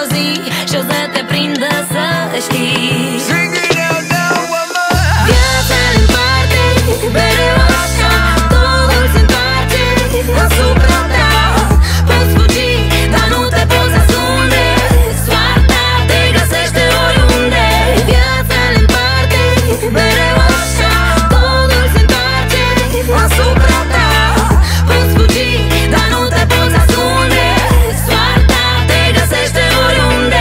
o zi și o să te prindă, să știi. Viața împarte mereu așa, totul se întoarce asupra ta. Poți fugi, dar nu te poți ascunde, soarta te găsește oriunde. Viața împarte mereu așa, totul se întoarce asupra ta. Poți fugi, dar nu te poți ascunde, soarta te găsește oriunde.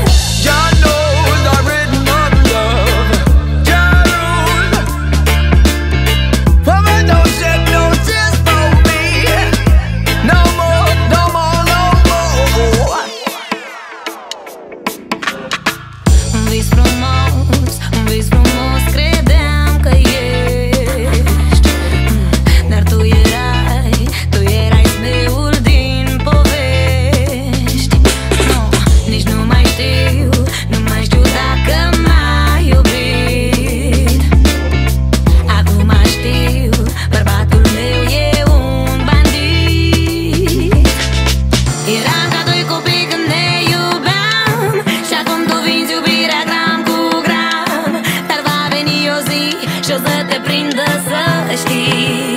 Un vis frumos credeam că ești, dar tu erai zmeul din povești. Nici nu mai știu dacă m-ai iubit. Acum știu, bărbatul meu e un bandit. Eram ca doi copii când ne iubeam, și acum tu vinzi iubirea gram cu gram. Dar va veni o zi și o să te prindă, să știi.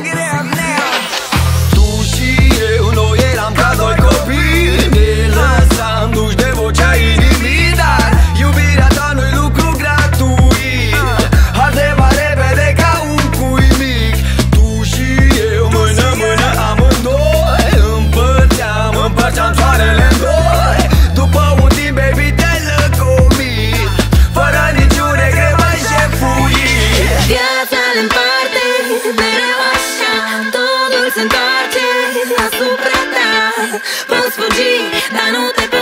Tu și eu, noi eram ca doi copii, ne lăsam duși de vocea inimii. Dar iubirea ta nu-i lucru gratuit, arde mai repede ca un cui mic. Tu și eu, mână-mână amândoi, împărțeam soarele în doi. După un timp, baby, te-ai lăcomit, fără niciun regret mai șefuit. Viața împarte mereu așa, totul se întoarce asupra ta. Poți fugi, dar nu te